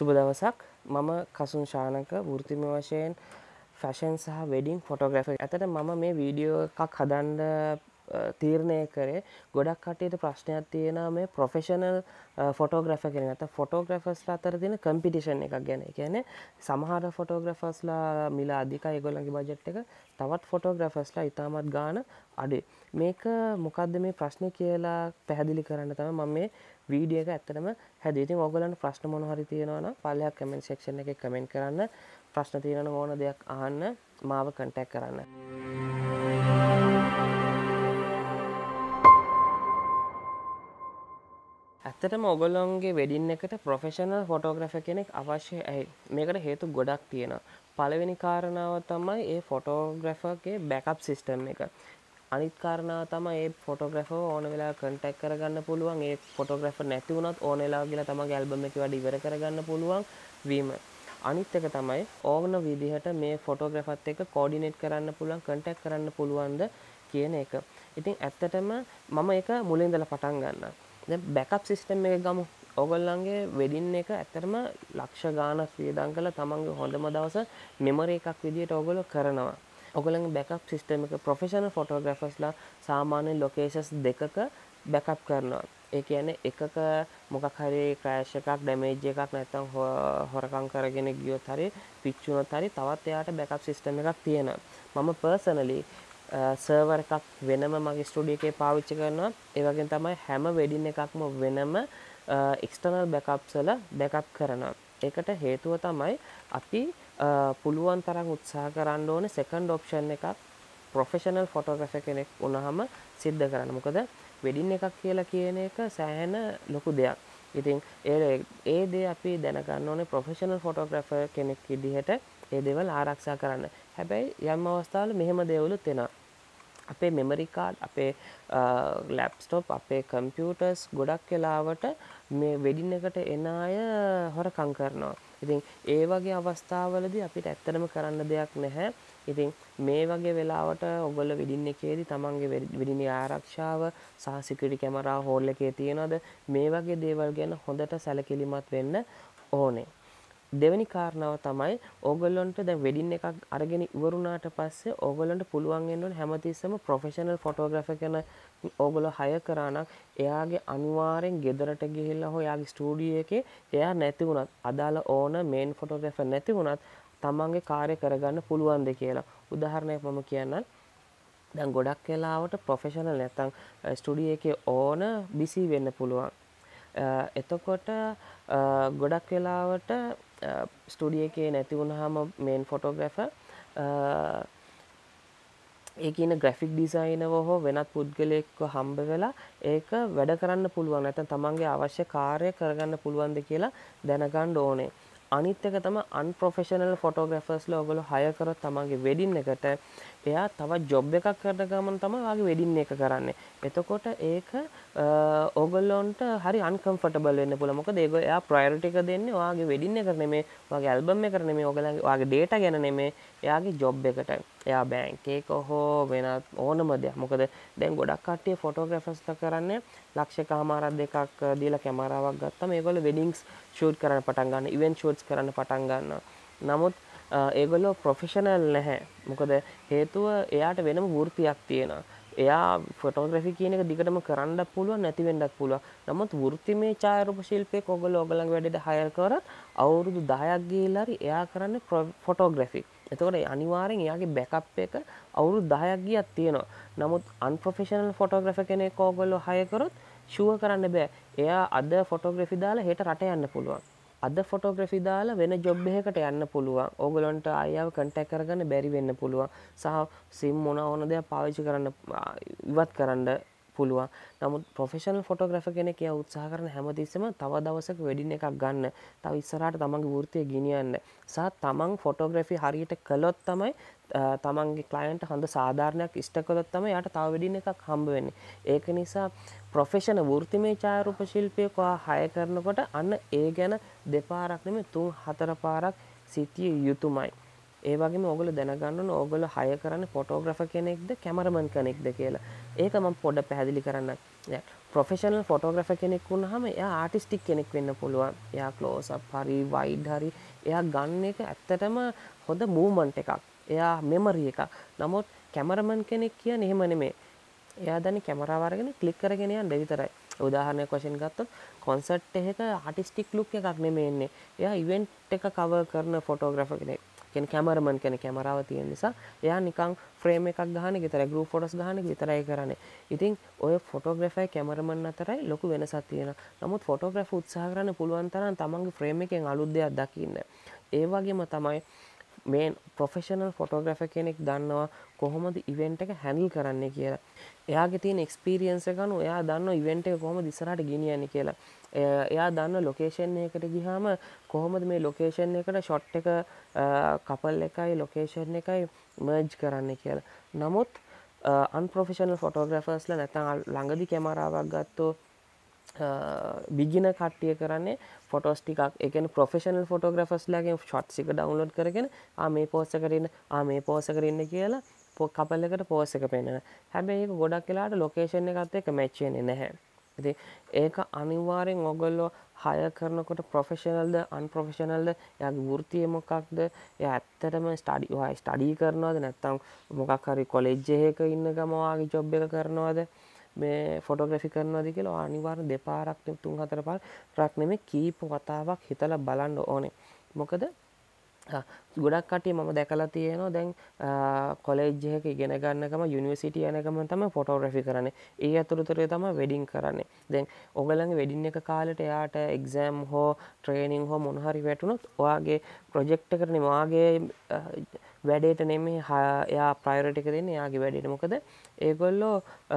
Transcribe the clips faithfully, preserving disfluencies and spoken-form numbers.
සුබ දවසක්. මම කසුන් ශානක වෘත්තිමය වශයෙන් ෆැෂන් සහ වෙඩින් ෆොටෝග්‍රැෆර්. ඇත්තට මම මේ වීඩියෝ එකක් හදන්න තීරණය කරේ ගොඩක් කට්ටියට ප්‍රශ්නයක් තියෙනවා මේ ප්‍රොෆෙෂනල් ෆොටෝග්‍රැෆර් කෙනෙක් නැත්නම් ෆොටෝග්‍රැෆර්ස්ලා අතර තියෙන කම්පිටිෂන් එකක් ගැන. ඒ කියන්නේ සමහර ෆොටෝග්‍රැෆර්ස්ලා මිල අධිකයි ඒගොල්ලන්ගේ බජට් එක. තවත් ෆොටෝග්‍රැෆර්ස්ලා ඉතාමත් ගාණ අඩුයි. මේක මොකද්ද මේ ප්‍රශ්නේ කියලා පැහැදිලි කරන්න තමයි මම මේ වීඩියෝ එක ඇත්තටම හැදුවේ. ඉතින් ඕගොල්ලන්ට ප්‍රශ්න මොන හරි තියෙනවා නම් පල්ලෙහා කමෙන්ට් සෙක්ෂන් එකේ කමෙන්ට් කරන්න. ප්‍රශ්න තියෙනවා නම් ඕන දෙයක් අහන්න මාව කන්ටැක්ට් කරන්න. ඇත්තටම ඔයගොල්ලන්ගේ වෙඩින් එකට ප්‍රොෆෙෂනල් ෆොටෝග්‍රැෆර් කෙනෙක් අවශ්‍යයි. මේකට හේතු ගොඩක් තියෙනවා. පළවෙනි කාරණාව තමයි ඒ ෆොටෝග්‍රැෆර්ගේ බෑකප් සිස්ටම් එක. අනිත් කාරණාව තමයි ඒ ෆොටෝග්‍රැෆර් ඕන වෙලාවක කන්ටැක්ට් කරගන්න පුළුවන්. ඒ ෆොටෝග්‍රැෆර් නැති වුණත් ඕන වෙලාවක ගිහලා තමන්ගේ ඇල්බම් එකේ වැඩ ඉවර කරගන්න පුළුවන් වීම. අනිත් එක තමයි ඕන විදිහට මේ ෆොටෝග්‍රැෆර්ත් එක්ක කෝඩිනේට් කරන්න පුළුවන්, කන්ටැක්ට් කරන්න පුළුවන්ද කියන එක. ඉතින් ඇත්තටම මම ඒක මුලින් ඉඳලා පටන් ගන්නවා. දැන් බෑකප් සිස්ටම් එක ගමු. ඔයගොල්ලන්ගේ වෙඩින් එක ඇත්තටම ලක්ෂ ගාණක් වියදම් කරලා තමන්ගේ හොඳම දවස මෙමරි එකක් විදිහට ඔයගොල්ලෝ කරනවා. ඔයගොල්ලන්ගේ බෑකප් සිස්ටම් එක ප්‍රොෆෙෂනල් ෆොටෝග්‍රැෆර්ස්ලා සාමාන්‍ය ලොකේෂන්ස් දෙකක බෑකප් කරනවා. ඒ කියන්නේ එකක මොකක් හරි ක්‍රෑෂ් එකක්, ඩැමේජ් එකක් නැත්නම් හොරකම් කරගෙන ගියොත් හරි, පිච්චුනොත් හරි තවත් එයාට බෑකප් සිස්ටම් එකක් තියෙනවා. මම පර්සනලි සර්වර් එකක් වෙනම මගේ ස්ටුඩියෝ එකේ පාවිච්චි කරනවා. ඒ වගේම තමයි හැම වෙඩින් එකක්ම වෙනම එක්ස්ටර්නල් බෑකප්ස් වල බෑකප් කරනවා. ඒකට හේතුව තමයි අපි පුළුවන් තරම් උත්සාහ කරන්න ඕනේ සෙකන්ඩ් ඔප්ෂන් එකක් ප්‍රොෆෙෂනල් ෆොටෝග්‍රැෆර් කෙනෙක් වුණාම සිද්ධ කරන්න. මොකද වෙඩින් එකක් කියලා කියන එක සෑහෙන ලොකු දෙයක්. ඉතින් ඒ ඒ දේ අපි දැනගන්න ඕනේ ප්‍රොෆෙෂනල් ෆොටෝග්‍රැෆර් කෙනෙක් විදිහට ඒ දේවල් ආරක්ෂා කරන්න. හැබැයි යම් අවස්ථාවල මෙහෙම දේවලුත් වෙනවා. අපේ මෙමරි කාඩ්, අපේ ලැප්ටොප්, අපේ කම්පියුටර්ස් ගොඩක් වෙලාවට මේ වෙඩින් එකට එන අය හොරකම් කරනවා. ඉතින් ඒ වගේ අවස්ථාවලදී අපිට ඇත්තටම කරන්න දෙයක් නැහැ. ඉතින් මේ වගේ වෙලාවට ඔයගොල්ලෝ වෙඩින් එකේදී තමන්ගේ වෙඩිනේ ආරක්ෂාව සහ සිකියුරිටි කැමරා හෝල් එකේ තියනවාද මේ වගේ දේවල් ගැන හොඳට සැලකිලිමත් වෙන්න ඕනේ. දෙවෙනි කාරණාව තමයි ඕගොල්ලන්ට දැන් වෙඩින් එකක් අරගෙන ඉවරුණාට පස්සේ ඕගොල්ලන්ට පුළුවන් වෙන්න ඕනේ හැමතිස්සෙම ප්‍රොෆෙෂනල් ෆොටෝග්‍රැෆර් කෙනෙක් ඕගොල්ලෝ හයර් කරා නම් එයාගේ අනිවාර්යෙන් ගෙදරට ගිහිල්ලා හෝ එයාගේ ස්ටුඩියෝ එකේ එයා නැති වුණත් අදාළ ඕන මේන් ෆොටෝග්‍රැෆර් නැති වුණත් තමන්ගේ කාර්ය කරගන්න පුළුවන්ද කියලා. උදාහරණයක් මම කියන්නම්. දැන් ගොඩක් වෙලාවට ප්‍රොෆෙෂනල් නැත්තම් ස්ටුඩියෝ එකේ ඕන බිසි වෙන්න පුළුවන්. එතකොට ගොඩක් වෙලාවට ස්ටුඩියෝ එකේ නැති වුණාම මේන් ෆොටෝග්‍රැෆර් ඒකින ග්‍රැෆික් ඩිසයිනරව හෝ වෙනත් පුද්ගලයෙක්ව හම්බ වෙලා ඒක වැඩ කරන්න පුළුවන්. නැත්නම් තමන්ගේ අවශ්‍ය කාර්ය කරගන්න පුළුවන්ද කියලා දැනගන්න ඕනේ. අනිත් එක තමයි අන්ප්‍රොෆෙෂනල් ෆොටෝග්‍රැෆර්ස්ලා ඔයගොල්ලෝ හයර් කරොත් තමන්ගේ වෙඩින් එකට එයා තවත් ජොබ් එකක් කරන ගමන් තමයි ඔයාගේ වෙඩින් එක කරන්නේ. එතකොට ඒක ඔයගොල්ලොන්ට හරි අන්කම්ෆර්ටබල් වෙන්න පුළුවන්. මොකද ඒක එයා ප්‍රයොරිටි එක දෙන්නේ ඔයාගේ වෙඩින් එකට නෙමෙයි, ඔයාගේ ඇල්බම් එකට නෙමෙයි, ඔයගොල්ලන්ගේ ඔයාගේ ඩේටා ගැන නෙමෙයි, එයාගේ ජොබ් එකට. එයා බැංක් එක හෝ වෙනත් ඕනම දෙයක්. මොකද දැන් ගොඩක් කට්ටිය ෆොටෝග්‍රැෆර්ස්ලා කරන්නේ ලක්ෂකමාරක් දෙකක් දීලා කැමරාවක් ගත්තාම ඒගොල්ලෝ වෙඩින්ග්ස් ෂූට් කරන්න පටන් ගන්න, ඉවෙන්ට් ෂූට්ස් කරන්න පටන් ගන්නවා. නමුත් ඒගොල්ලෝ ප්‍රොෆෙෂනල් නැහැ. මොකද හේතුව එයාට වෙනම වෘත්තියක් තියෙනවා. එයා ෆොටෝග්‍රැෆි කියන එක දිගටම කරන්නත් පුළුවන්, නැති වෙන්නත් පුළුවන්. නමුත් වෘත්තිමය ඡායාරූප ශිල්පියෙක් ඔයගොල්ලෝ ඔයගොල්ලන්ගේ වැඩේට හයර් කරත් අවුරුදු දහයක් ගිහිල්ලා හරි එයා කරන්නේ ෆොටෝග්‍රැෆි. එතකොට අනිවාර්යෙන් එයාගේ බෑකප් එක අවුරුදු දහයක් ගියක් තියෙනවා. නමුත් අන්ප්‍රොෆෙෂනල් ෆොටෝග්‍රැෆර් කෙනෙක් ඔයගොල්ලෝ හයර් කරොත් ෂුවර් කරන්න බෑ. එයා අද ෆොටෝග්‍රැෆි දාලා හෙට රට යන්න පුළුවන්. අද ෆොටෝග්‍රැෆි දාලා වෙන ජොබ් එකකට යන්න පුළුවන්. ඕගොල්ලන්ට ආයෙව කන්ටැක්ට් කරගන්න බැරි වෙන්න පුළුවන්. සහ සිම් මොන ඕන දෙයක් පාවිච්චි කරන්න ඉවත් කරන්න පුළුවන්. නමුත් ප්‍රොෆෙෂනල් ෆොටෝග්‍රැෆර් කෙනෙක් එයා උත්සාහ කරන හැමතිස්සෙම තව දවසක වෙඩින් එකක් ගන්න. තව ඉස්සරහට තමන්ගේ වෘත්තිය ගෙනියන්න. සහ තමන් ෆොටෝග්‍රැෆි හරියට කළොත් තමයි තමන්ගේ ක්ලයන්ට් හොඳ සාධාරණයක් ඉෂ්ට කළොත් තමයි යාට තව වෙඩින් එකක් හම්බ වෙන්නේ. ඒක නිසා ප්‍රොෆෙෂනල් වෘත්තිමය ඡායාරූප ශිල්පියෙක් හයර් කරනකොට අන්න ඒ ගැන දෙපාරක් නෙමෙයි තුන් හතර පාරක් සිතිය යුතුමයි. ඒ වගේම ඕගොල්ලෝ දැනගන්න ඕන ඕගොල්ලෝ හයර් කරන්නේ ෆොටෝග්‍රැෆර් කෙනෙක්ද කැමරාමන් කෙනෙක්ද කියලා. ඒක මම පොඩ්ඩක් පැහැදිලි කරන්න. ප්‍රොෆෙෂනල් ෆොටෝග්‍රැෆර් කෙනෙක් වුණාම එයා ආටිස්ටික් කෙනෙක් වෙන්න පුළුවන්. එයා ක්ලෝස් අප් හරි වයිඩ් හරි එයා ගන්න එක ඇත්තටම හොඳ මූව්මන්ට් එකක්. එයා මෙමරි එකක්. නමුත් කැමරමන් කෙනෙක් කියන්නේ එහෙම නෙමෙයි. එයා දන්නේ කැමරාව අරගෙන ක්ලික් කරගෙන යන්න විතරයි. උදාහරණයක් වශයෙන් ගත්තොත් කොන්සර්ට් එකක ආටිස්ටික් ලුක් එකක් නෙමෙයි එන්නේ. එයා ඉවෙන්ට් එක කවර් කරන ෆොටෝග්‍රැෆර් කෙනෙක්. කියන්නේ කැමරමන් කෙනෙක් කැමරාව තියෙන නිසා එයා නිකන් ෆ්‍රේම් එකක් ගහන එක විතරයි ගෲප් ෆොටෝස් ගහන එක විතරයි කරන්නේ. ඉතින් ඔය ෆොටෝග්‍රැෆර්යි කැමරමන් අතරයි ලොකු වෙනසක් තියෙනවා. නමුත් ෆොටෝග්‍රැෆර් උත්සාහ කරන්න පුළුවන් තරම් තමන්ගේ ෆ්‍රේම් එකෙන් අලුත් දෙයක් දකින්න. ඒ වගේම තමයි මේ ප්‍රොෆෙෂනල් ෆොටෝග්‍රැෆර් කෙනෙක් දන්නවා කොහොමද ඉවෙන්ට් එක හැන්ඩල් කරන්නේ කියලා. එයාගේ තියෙන එක්ස්පීරියන්ස් එක අනුව එයා දන්නවා ඉවෙන්ට් එක කොහොමද ඉස්සරහට ගෙනියන්නේ කියලා. එයා දන්න ලොකේෂන් එකකට ගියාම කොහොමද මේ ලොකේෂන් එකට ෂොට් එක කපල් එකයි ලොකේෂන් එකයි මර්ජ් කරන්නේ කියලා. නමුත් අන්ප්‍රොෆෙෂනල් ෆොටෝග්‍රැෆර්ස්ලා නැත්නම් ළඟදි කැමරාවක් ගත්තෝ බිගින කට්ටිය කරන්නේ ෆොටෝස් ටිකක් ඒ කියන්නේ ප්‍රොෆෙෂනල් ෆොටෝග්‍රැෆර්ස්ලාගෙන් ෂොට්ස් එක ඩවුන්ලෝඩ් කරගෙන ආ මේ පෝස් එකට ඉන්න ආ මේ පෝස් එකට ඉන්න කියලා කපල් එකට පෝස් එක පෙන්නන. හැබැයි ඒක ගොඩක් වෙලාවට ලොකේෂන් එකත් එක්ක මැච් වෙන්නේ නැහැ. ඉතින් ඒක අනිවාර්යෙන් ඔයගොල්ලෝ හයර් කරනකොට ප්‍රොෆෙෂනල්ද අන්ප්‍රොෆෙෂනල්ද එයාගේ වෘත්තිය මොකක්ද එයා ඇත්තටම ස්ටඩි ඔයා ස්ටඩි කරනවද නැත්නම් මොකක් හරි කොලෙජ් එකක ඉන්න ගම වාගේ ජොබ් එක කරනවද මේ ෆොටෝග්‍රැෆි කරනවද කියලා අනිවාර්යෙන් දෙපාරක් තුන් හතර පාරක් නෙමෙයි කීප වතාවක් හිතලා බලන්න ඕනේ. මොකද ගොඩක් කට්ටිය මම දැකලා තියෙනවා දැන් කොලෙජ් එකක ඉගෙන ගන්න ගම යුනිවර්සිටි යන ගම තමයි ෆොටෝග්‍රැෆි කරන්නේ. ඒ අතරතුරේ තමයි වෙඩින් කරන්නේ. දැන් ඔයගලගේ වෙඩින් එක කාලෙට එයාට එක්සෑම් හෝ ට්‍රේනින් හෝ මොන හරි වැටුණොත් ඔයාගේ ප්‍රොජෙක්ට් එකට නෙමෙයි ඔයාගේ වැඩේට නෙමෙයි එයා ප්‍රයොරිටි එක දෙන්නේ එයාගේ වැඩේට. මොකද ඒගොල්ලෝ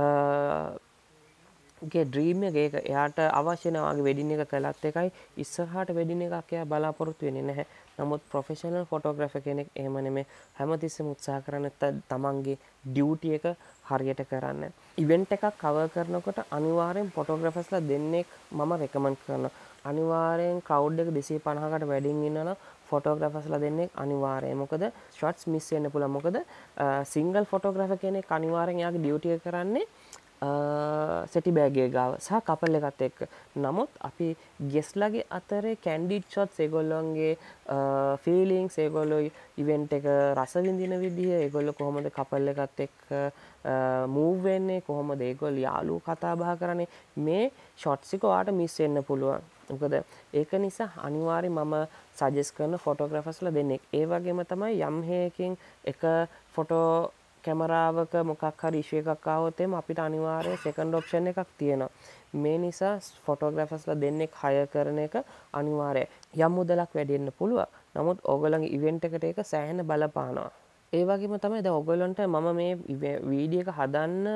ගේ ඩ්‍රීම් එක ඒක එයාට අවශ්‍ය නැහැ වගේ වෙඩින් එක කළත් එකයි ඉස්සරහට වෙඩින් එකක් එයා බලාපොරොත්තු වෙන්නේ නැහැ. නමුත් ප්‍රොෆෙෂනල් ෆොටෝග්‍රැෆර් කෙනෙක් එහෙම නෙමෙයි හැමතිස්සෙම උත්සාහ කරන්නේ තමන්ගේ ඩියුටි එක හරියට කරන්න. ඉවෙන්ට් එකක් කවර් කරනකොට අනිවාර්යෙන් ෆොටෝග්‍රැෆර්ස්ලා දෙන්නෙක් මම රෙකමන්ඩ් කරනවා. අනිවාර්යෙන් ක්‍රවුඩ් එක දෙසිය පනහකට වැඩින් ඉන්නවා ෆොටෝග්‍රැෆර්ස්ලා දෙන්නෙක් අනිවාර්යයෙන්. මොකද ෂොට්ස් මිස් වෙන්න පුළුවන්. මොකද සිංගල් ෆොටෝග්‍රැෆර් කෙනෙක් අනිවාර්යෙන් යාගේ ඩියුටි එක කරන්නේ සෙටි බෑගය ගාව සහ කපල් එකත් එක්ක. නමුත් අපි ගෙස්ලගේ අතරේ කැන්ඩිඩ් ෂොට්ස් ඒගොල්ලොන්ගේ ෆීලිංස් ඒගොල්ලෝ ඉවෙන්ට් එක රස විඳින විදිහ ඒගොල්ලෝ කොහොමද කපල් එකත් එක්ක මූව් වෙන්නේ කොහොමද ඒගොල්ලෝ යාළුවෝ කතා බහ කරන්නේ මේ ෂොට්ස් එක ඔයාට මිස් වෙන්න පුළුවන්. මොකද ඒක නිසා අනිවාර්යෙන් මම සජෙස්ට් කරන ෆොටෝග්‍රැෆර්ස්ලා දෙන්නෙක්. ඒ වගේම තමයි යම් හේකින් එක ෆොටෝ කැමරාවක මොකක් හරි ඉෂුව එකක් ආවොත් එම අපිට අනිවාර්යයෙන් සෙකන්ඩ් ඔප්ෂන් එකක් තියෙනවා. මේ නිසා ෆොටෝග්‍රැෆර්ස්ලා දෙන්නෙක් හයර් කරන එක අනිවාර්යයි. යම් මුදලක් වැඩි වෙන්න පුළුවන්. නමුත් ඕගොල්ලන්ගේ ඉවෙන්ට් එකට ඒක සෑහෙන බලපානවා. ඒ වගේම තමයි දැන් ඕගොල්ලන්ට මම මේ වීඩියෝ එක හදන්න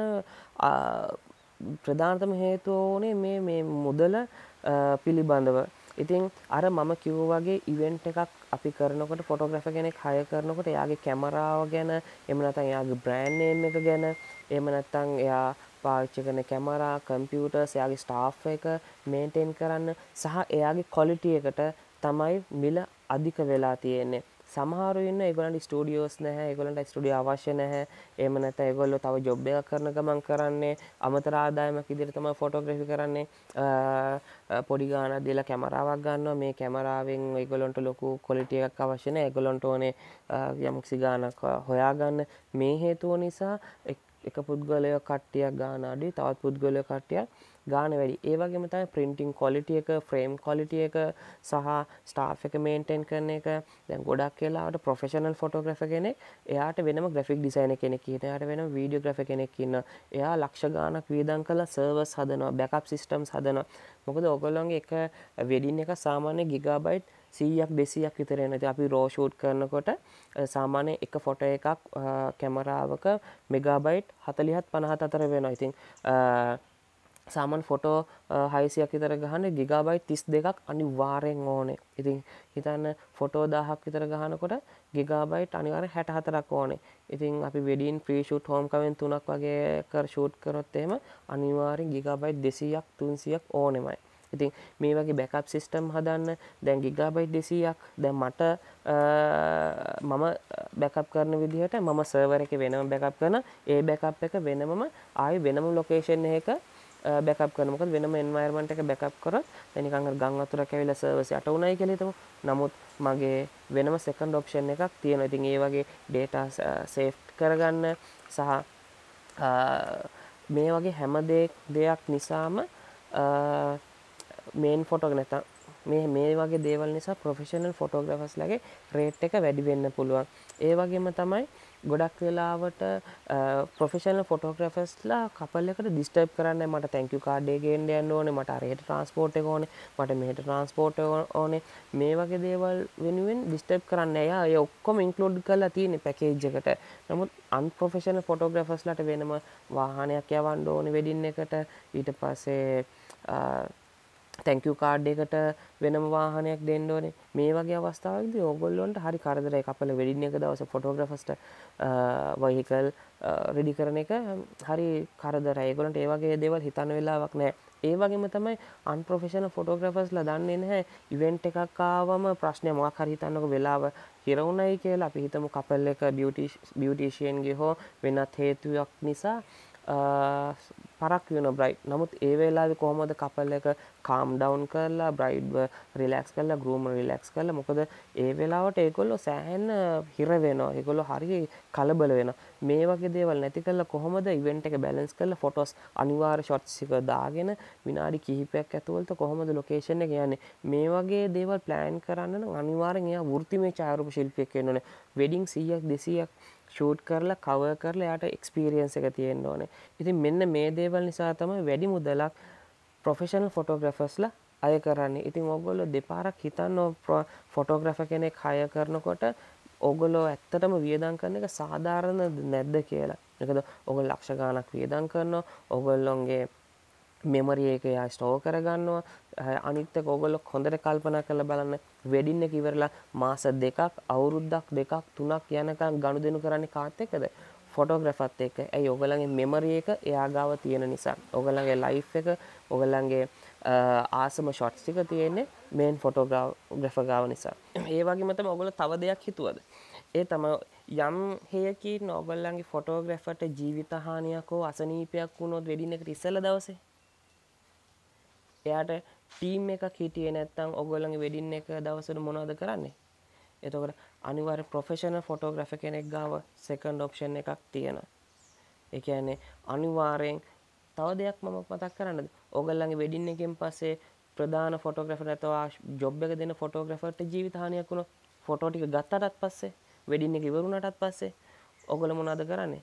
ප්‍රධානතම හේතුව උනේ මේ මේ මුදල පිළිබඳව. ඉතින් අර මම කිව්වා වගේ ඉවෙන්ට් එකක් අපි කරනකොට ෆොටෝග්‍රැෆර් කෙනෙක් හයර් කරනකොට එයාගේ කැමරාව ගැන එහෙම නැත්නම් එයාගේ බ්‍රෑන්ඩ් නේම් එක ගැන එහෙම නැත්නම් එයා පාවිච්චි කරන කැමරා කම්පියුටර්ස් එයාගේ ස්ටාෆ් එක මේන්ටේන් කරන්න සහ එයාගේ ක්වොලිටි එකට තමයි මිල අධික වෙලා තියෙන්නේ. සමහරව ඉන්න ඒගොල්ලන්ට ස්ටුඩියෝස් නැහැ ඒගොල්ලන්ට ස්ටුඩියෝ අවශ්‍ය නැහැ. එහෙම නැත්නම් ඒගොල්ලෝ තව ජොබ් එකක් කරන ගමන් කරන්නේ අමතර ආදායමක් විදිහට තමයි ෆොටෝග්‍රැෆි කරන්නේ. පොඩි ගාණක් දීලා කැමරාවක් ගන්නවා. මේ කැමරාවෙන් ඒගොල්ලන්ට ලොකු ක්වොලිටි එකක් අවශ්‍ය නැහැ. ඒගොල්ලන්ට ඕනේ යම්කිසි ගාණක් හොයාගන්න. මේ හේතුව නිසා එක පුද්ගලයෙක් කට්ටියක් ගාන අඩුයි තවත් පුද්ගලයෙක් කට්ටියක් ගාන වැඩි. ඒ වගේම තමයි printing quality එක, frame quality එක සහ staff එක maintain කරන එක. දැන් ගොඩක් වෙලාවට professional photographer කෙනෙක් එයාට වෙනම graphic designer කෙනෙක් ඉන්නවා. එයාට වෙනම videographer කෙනෙක් ඉන්නවා. එයා ලක්ෂ ගාණක් වියදම් කරලා servers හදනවා, backup systems හදනවා. මොකද ඔයගොල්ලෝගේ එක wedding එක සාමාන්‍ය gigabyte සීයක් දෙසීයක් විතර එන. ඉතින් අපි raw shoot කරනකොට සාමාන්‍ය එක ෆොටෝ එකක් කැමරාවක මෙගාබයිට් හතලිහත් පනහත් අතර වෙනවා. ඉතින් සාමාන්‍ය ෆොටෝ හයසියක් විතර ගහන්න ගිගාබයිට් තිස් දෙකක් අනිවාර්යෙන් ඕනේ. ඉතින් හිතන්න ෆොටෝ දහයක් විතර ගහනකොට ගිගාබයිට් අනිවාර්යෙන් හැට හතරක් ඕනේ. ඉතින් අපි wedding pre shoot homecoming තුනක් වගේ කර ෂූට් කරොත් එහෙම අනිවාර්යෙන් ගිගාබයිට් දෙසීයක් තුන්සීයක් ඕනෙමයි. ඉතින් මේ වගේ බෑකප් සිස්ටම් හදන්න දැන් ගිගාබයිට් දෙසීයක් දැන් මට මම බෑකප් කරන විදිහට මම සර්වර් එකේ වෙනම බෑකප් කරන ඒ බෑකප් එක වෙනමම ආයි වෙනම ලොකේෂන් එකක බැකප් කරනවා. මොකද වෙනම එන්වයරන්මන්ට් එක බැකප් කරොත් දැන් නිකන් අර ගම් වතුරක් ඇවිල්ලා සර්වර්ස් යට උනායි කියලා හිතමු. නමුත් මගේ වෙනම සෙකන්ඩ් ඔප්ෂන් එකක් තියෙනවා. ඉතින් ඒ වගේ data සේව් කරගන්න සහ මේ වගේ හැම දෙයක් නිසාම මේන් ෆොටෝ නැත්නම් මේ මේ වගේ දේවල් නිසා ප්‍රොෆෙෂනල් ෆොටෝග්‍රාෆර්ස්ලාගේ රේට් එක වැඩි වෙන්න පුළුවන්. ඒ වගේම තමයි ගොඩක් වෙලාවට ප්‍රොෆෙෂනල් ෆොටෝග්‍රාෆර්ස්ලා කපල් එකට ඩිස්ටර්බ් කරන්නේ මට thank you card එක ගේන්න යන්න ඕනේ, මට අරහෙට ට්‍රාන්ස්පෝර්ට් එක ඕනේ, මට මෙහෙට ට්‍රාන්ස්පෝර්ට් එක ඕනේ. මේ වගේ දේවල් වෙනුවෙන් ඩිස්ටර්බ් කරන්නේ නැහැ. අය ඔක්කොම ඉන්ක්ලූඩ් කරලා තියෙන්නේ පැකේජ් එකට. නමුත් අන්ප්‍රොෆෙෂනල් ෆොටෝග්‍රාෆර්ස්ලාට වෙනම වාහනයක් යවන්න ඕනේ වෙඩින් එකට. ඊට පස්සේ thank you card එකට වෙනම වාහනයක් දෙන්න ඕනේ. මේ වගේ අවස්ථාවකදී ඕගොල්ලොන්ට හරි කරදරයි. කපල වෙඩින් එක දවසේ ෆොටෝග්‍රාෆර්ස්ට වෙහිකල් රෙඩි කරන එක හරි කරදරයි. ඒගොල්ලන්ට ඒ වගේ දේවල් හිතන්න වෙලාවක් නැහැ. ඒ වගේම තමයි අන්ප්‍රොෆෙෂනල් ෆොටෝග්‍රාෆර්ස්ලා දන්නේ නැහැ ඉවෙන්ට් එකක් ආවම ප්‍රශ්නය මොකක් හරි හිතන්නකො වෙලාව හිර වුණයි කියලා. අපි හිතමු කපල් එක බියුටි බියුටිෂියන්ගේ හෝ වෙනත් හේතුවක් නිසා පරක් වෙන බ්‍රයිඩ්. නමුත් ඒ වෙලාවේ කොහොමද කපල් එක කාම් ඩවුන් කරලා බ්‍රයිඩ්ව රිලැක්ස් කරලා ගෲම් රිලැක්ස් කරලා, මොකද ඒ වෙලාවට ඒගොල්ලෝ සෑහෙන හිර වෙනවා. ඒගොල්ලෝ හරි කලබල වෙනවා. මේ වගේ දේවල් නැති කරලා කොහොමද ඉවෙන්ට් එක බැලන්ස් කරලා ෆොටෝස් අනිවාර්ය ෂොට්ස් එක දාගෙන විනාඩි කිහිපයක් ඇතුළත කොහොමද ලොකේෂන් එක යන්නේ. මේ වගේ දේවල් ප්ලෑන් කරන්න නම් අනිවාර්යෙන් එයා වෘත්තිමය ඡායාරූප ශිල්පියෙක් වෙන්න ඕනේ. වෙඩින් සීයක් දෙසීයක් ෂූට් කරලා කවර් කරලා එයාට එක්ස්පීරියන්ස් එක තියෙන්න ඕනේ. ඉතින් මෙන්න මේ දේවල් නිසා තමයි වැඩි මුදලක් ප්‍රොෆෙෂනල් ෆොටෝග්‍රාෆර්ස්ලා අය කරන්නේ. ඉතින් ඕගොල්ලෝ දෙපාරක් හිතන්න ෆොටෝග්‍රාෆර් කෙනෙක් හයර් කරනකොට ඕගොල්ලෝ ඇත්තටම වියදම් කරන එක සාධාරණද නැද්ද කියලා. මොකද ඕගොල්ලෝ ලක්ෂ ගාණක් වියදම් කරනවා. ඕගොල්ලොන්ගේ මෙමරි එක යා ස්ටෝර් කරගන්නවා. අනිත් එක ඕගොල්ලෝ හොඳට කල්පනා කරලා බලන්න වෙඩින් එක ඉවරලා මාස දෙකක් අවුරුද්දක් දෙකක් තුනක් යනකම් ගනුදෙනු කරන්නේ කාත් එක්කද? ෆොටෝග්‍රාෆර්ත් එක්ක. ඇයි? ඕගොල්ලන්ගේ මෙමරි එක එයා ගාව තියෙන නිසා. ඕගොල්ලන්ගේ ලයිෆ් එක, ඕගොල්ලන්ගේ ආසම ෂොට්ස් ටික තියෙන්නේ මේන් ෆොටෝග්‍රාෆර් ගාව නිසා. ඒ වගේම තමයි ඕගොල්ලෝ තව දෙයක් හිතුවද? ඒ තමයි යම් හේයකින් ඕගොල්ලන්ගේ ෆොටෝග්‍රාෆර්ට ජීවිත හානියක් හෝ අසනීපයක් වුණොත් වෙඩින් එකට ඉස්සෙල්ලා දවසේ එයාට ටීම් එකක් හිටියේ නැත්නම් ඔයගොල්ලන්ගේ වෙඩින් එක දවසට මොනවද කරන්නේ? එතකොට අනිවාර්ය ප්‍රොෆෙෂනල් ෆොටෝග්‍රාෆර් කෙනෙක් ගාව සෙකන්ඩ් ඔප්ෂන් එකක් තියෙනවා. ඒ කියන්නේ අනිවාර්යෙන් තව දෙයක් මම මතක් කරන්නද? ඔයගොල්ලන්ගේ වෙඩින් එකෙන් පස්සේ ප්‍රධාන ෆොටෝග්‍රාෆර් නැතවා ජොබ් එක දෙන ෆොටෝග්‍රාෆර්ට ජීවිත හානියක් වුණොත් ෆොටෝ ටික ගත්තටත් පස්සේ වෙඩින් එක ඉවර වුණාටත් පස්සේ ඔයගොල්ලෝ මොනවද කරන්නේ?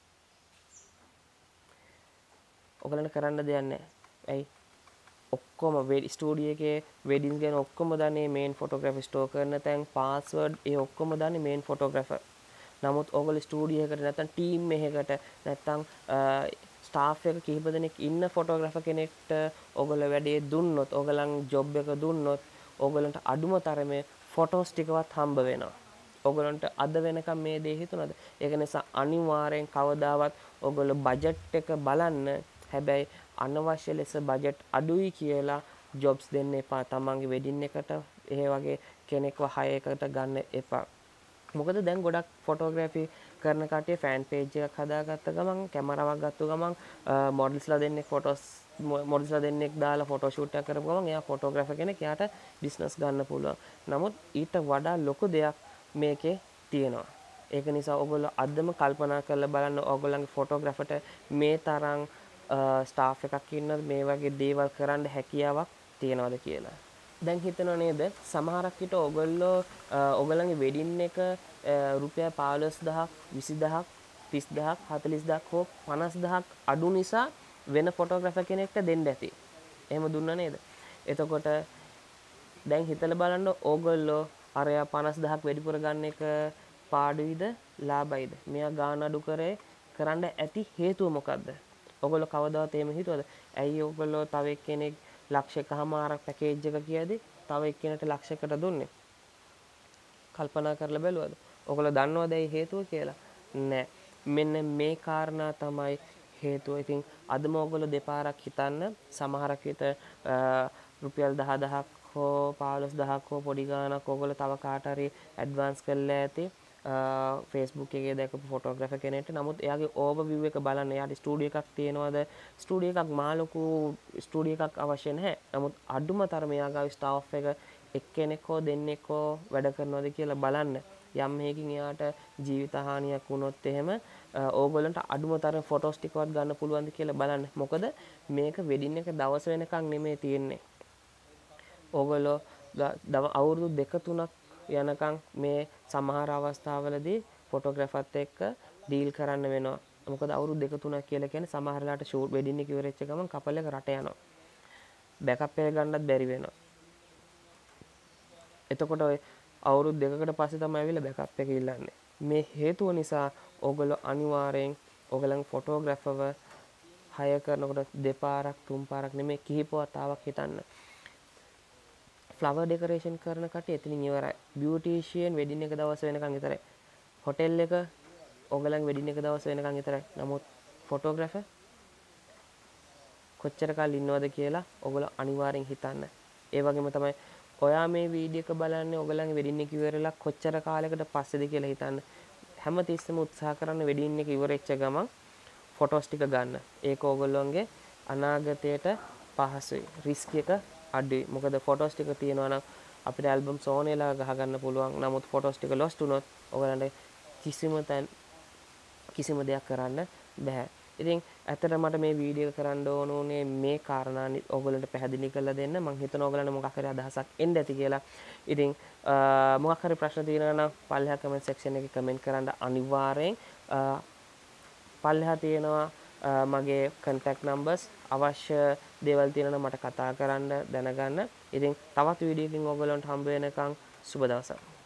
ඔයගොල්ලන්ට කරන්න දෙයක් නැහැ. ඇයි? ඔක්කොම ස්ටුඩියෝ එකේ වෙඩින්ස් ගැන ඔක්කොම දන්නේ මේන් ෆොටෝග්‍රාෆර් ස්ටෝර් කරන තැන් පාස්වර්ඩ් ඒ ඔක්කොම දන්නේ මේන් ෆොටෝග්‍රාෆර්. නමුත් ඔයගොල්ලෝ ස්ටුඩියෝ එකකට නැත්නම් ටීම් එකකට නැත්නම් ස්ටාෆ් එක කිහිප දෙනෙක් ඉන්න ෆොටෝග්‍රාෆර් කෙනෙක්ට ඔයගොල්ලෝ වැඩේ දුන්නොත්, ඔයගලන් ජොබ් එක දුන්නොත් ඔයගලන්ට අඩුම තරමේ ෆොටෝස් ටිකවත් හම්බ වෙනවා. ඔයගලන්ට අද වෙනකම් මේ දේ හිතුණාද? ඒක නිසා අනිවාර්යෙන් කවදාවත් ඔයගොල්ලෝ බජට් එක බලන්න. හැබැයි අනවශ්‍ය ලෙස බජට් අඩුයි කියලා ජොබ්ස් දෙන්න එපා. තමන්ගේ වෙඩින් එකට ඒ වගේ කෙනෙක්ව හය එකට ගන්න එපා. මොකද දැන් ගොඩක් ෆොටෝග්‍රැෆි කරන කට්ටිය ෆෑන් පේජ් එකක් හදාගත්ත ගමන්, කැමරාවක් ගත්ත ගමන් මොඩල්ස්ලා දෙන්නෙක් ෆොටෝස් මොඩල්ස්ලා දෙන්නෙක් දාලා ෆොටෝ ෂූට් එකක් කරපු ගමන් එයා ෆොටෝග්‍රැෆර් කෙනෙක්, එයාට බිස්නස් ගන්න පුළුවන්. නමුත් ඊට වඩා ලොකු දෙයක් මේකේ තියෙනවා. ඒක නිසා ඔයගොල්ලෝ අදම කල්පනා කරලා බලන්න ඔයගොල්ලන්ගේ ෆොටෝග්‍රැෆර්ට මේ තරම් ස්ටාෆ් එකක් ඉන්නවද, මේ වගේ දේවල් කරන්න හැකියාවක් තියනවද කියලා. දැන් හිතනව නේද සමහරක් විට ඔයගොල්ලෝ ඔයගොල්ලන්ගේ වෙඩින් එක රුපියල් පහළොස් දහසක් විසි දහසක් තිස් දහසක් හතළිස් දහසක් හෝ පනස් දහසක් අඩු නිසා වෙන ෆොටෝග්‍රැෆර් කෙනෙක්ට දෙන්න ඇති. එහෙම දුන්නා නේද? එතකොට දැන් හිතලා බලන්න ඕගොල්ලෝ අරයා පනස් දහසක් වැඩිපුර ගන්න එක පාඩුයිද ලාභයිද? මෙයා ගාන අඩු කරේ කරන්න ඇති හේතුව මොකද්ද? ඔයගොල්ලෝ කවදාවත් එහෙම හිතුවද? ඇයි ඔයගොල්ලෝ තව එක්කෙනෙක් ලක්ෂ එකමාරක් පැකේජ් එක කියදී තව එක්කෙනෙක්ට ලක්ෂයකට දුන්නේ? කල්පනා කරලා බැලුවද? ඔයගොල්ලෝ දන්නවද ඒ හේතුව කියලා? නෑ. මෙන්න මේ කාරණා තමයි හේතුව. ඉතින් අදම ඔයගොල්ලෝ දෙපාරක් හිතන්න. සමහරක් විට රුපියල් දහ දහසක් හෝ පහළොස් දහසක් හෝ පොඩි ගාණක් ඔයගොල්ලෝ තව කාට හරි ඇඩ්වාන්ස් කරලා ඇති. Facebook එකේ දැකපු ෆොටෝග්‍රැෆර් කෙනෙක්ට. නමුත් එයාගේ ඕවර්විව් එක බලන්න. එයාට ස්ටුඩියෝ එකක් තියෙනවද? ස්ටුඩියෝ එකක් මා ලොකු ස්ටුඩියෝ එකක් අවශ්‍ය නැහැ. නමුත් අඩුම තරම එයා ගාව ස්ටාෆ් එක එක්කෙනෙක් හෝ දෙන්නෙක් හෝ වැඩ කරනවද කියලා බලන්න. යම් මේකින් එයාට ජීවිත හානියක් වුණොත් එහෙම ඕගොල්ලන්ට අඩුම තරම් ෆොටෝස් ටිකවත් ගන්න පුළුවන්ද කියලා බලන්න. මොකද මේක වෙඩින් එක දවස් වෙනකන් නෙමෙයි තියෙන්නේ. ඕගොල්ලෝ අවුරුදු දෙක තුනක් යනකම් මේ සමහර අවස්ථාවලදී ෆොටෝග්‍රැෆර්ත් එක්ක ඩීල් කරන්න වෙනවා. මොකද අවුරුදු දෙක තුනක් කියලා කියන්නේ සමහරලාට ෂූට් වෙඩින් එක ඉවරෙච්ච ගමන් කපල් එක රට යනවා. බෑකප් එක ගන්නත් බැරි වෙනවා. එතකොට ඔය අවුරුදු දෙකකට පස්සේ තමයි ඇවිල්ලා බෑකප් එක ඉල්ලන්නේ. මේ හේතුව නිසා ඕගොල්ලෝ අනිවාර්යෙන් ඕගලන් ෆොටෝග්‍රැෆර්ව හයර් කරනකොට දෙපාරක් තුන් පාරක් නෙමෙයි කිහිප වතාවක් හිතන්න. ෆ්ලවර් ඩෙකරේෂන් කරන කට්ටිය එතනින් ඉවරයි. බියුටිෂියන් වෙඩින් එක දවස් වෙනකන් විතරයි. හොටෙල් එක ඕගලන් වෙඩින් එක දවස් වෙනකන් විතරයි. නමුත් ෆොටෝග්‍රැෆර් කොච්චර කාල ඉන්නවද කියලා ඕගොල්ලෝ අනිවාර්යෙන් හිතන්න. ඒ වගේම තමයි ඔයා මේ වීඩියෝ එක බලන්නේ ඕගලන්ගේ වෙඩින් එක ඉවරලා කොච්චර කාලයකට පස්සේද කියලා හිතන්න. හැම තිස්සෙම උත්සාහ කරන්න වෙඩින් එක ඉවරෙච්ච ගමන් ෆොටෝස් ටික ගන්න. ඒක ඕගොල්ලෝගේ අනාගතයට පහසුයි. රිස්ක් එක අඩුයි. මොකද ෆොටෝස් ටික තියෙනවා නම් අපිට ඇල්බම් සෝනේලා ගහ ගන්න පුළුවන්. නමුත් ෆොටෝස් ටික ලොස්ට් වුණොත් ඔයගලන්ට කිසිම තැන් කිසිම දෙයක් කරන්න බෑ. ඉතින් ඇත්තට මට මේ වීඩියෝ කරන්න ඕන උනේ මේ කාරණා ඔයගලන්ට පැහැදිලි කරලා දෙන්න. මම හිතනවා ඔයගලන්ට මොකක් හරි අදහසක් එන්න ඇති කියලා. ඉතින් මොකක් හරි ප්‍රශ්න තියෙනවා නම් පල්ලෙහා කමෙන්ට් සෙක්ෂන් එකේ කමෙන්ට් කරන්න අනිවාර්යෙන්. පල්ලෙහා තියෙනවා මගේ contact numbers අවශ්‍ය දේවල් තියෙනවා මට කතා කරන්න දැනගන්න. ඉතින් තවත් වීඩියෝ එකකින් ඔයගලන්ට හම්බ වෙනකන් සුබ දවසක්.